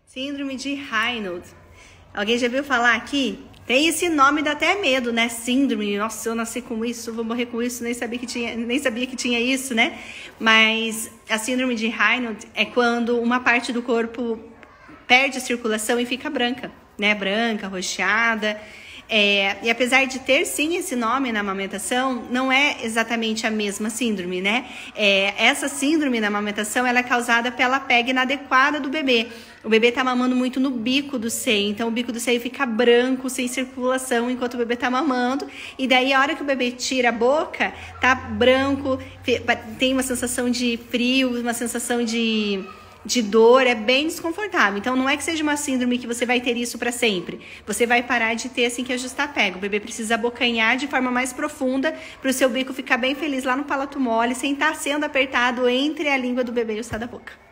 Síndrome de Raynaud. Alguém já viu falar aqui? Tem esse nome, dá até medo, né? Síndrome. Nossa, eu nasci com isso, vou morrer com isso, nem sabia que tinha isso, né? Mas a síndrome de Raynaud é quando uma parte do corpo perde a circulação e fica branca, né? Branca, roxeada. E apesar de ter sim esse nome na amamentação, não é exatamente a mesma síndrome, né? Essa síndrome na amamentação ela é causada pela pega inadequada do bebê. O bebê tá mamando muito no bico do seio, então o bico do seio fica branco, sem circulação, enquanto o bebê tá mamando. E daí a hora que o bebê tira a boca, tá branco, tem uma sensação de frio, uma sensação de dor, é bem desconfortável. Então não é que seja uma síndrome que você vai ter isso para sempre. Você vai parar de ter assim que ajustar a pega. O bebê precisa abocanhar de forma mais profunda para o seu bico ficar bem feliz lá no palato mole, sem estar sendo apertado entre a língua do bebê e o céu da boca.